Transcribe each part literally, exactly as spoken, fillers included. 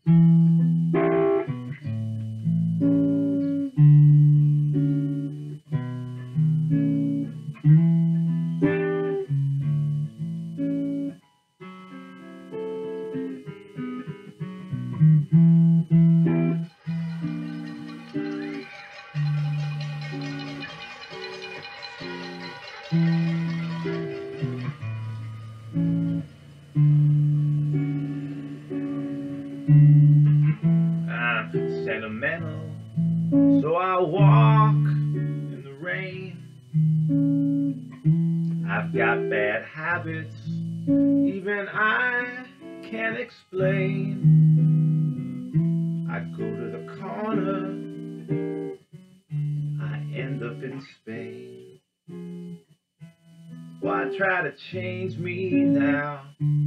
I'm sentimental, so I walk in the rain. I've got bad habits, even I can't explain. I go to the corner, I end up in Spain. Why try to change me now?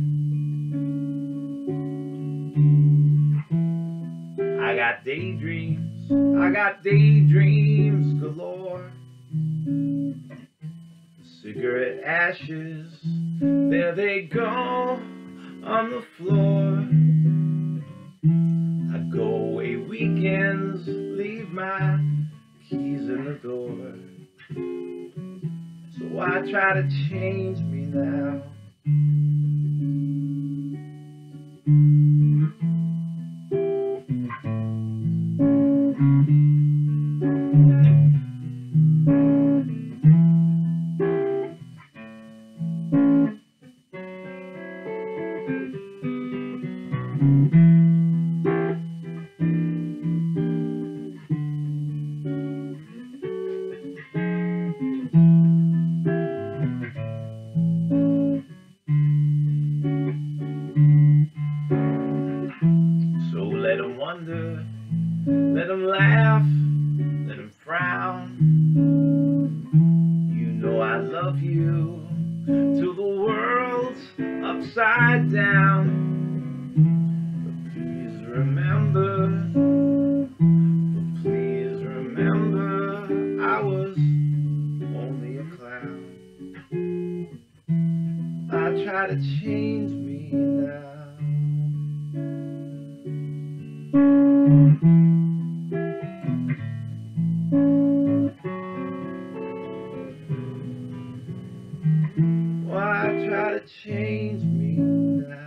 I got daydreams, I got daydreams galore. Cigarette ashes, there they go on the floor. I go away weekends, leave my keys in the door. So why try to change me now? So let them wonder, let them laugh, let them frown. You know I love you till the world's upside down. But please remember, but please remember, I was only a clown. I try to change me now. Why try to change me now?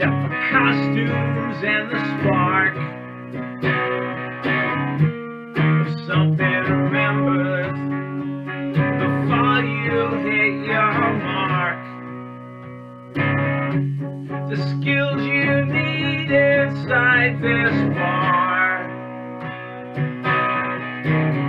except for costumes and the spark of something remembered before you hit your mark. The skills you need inside this bar.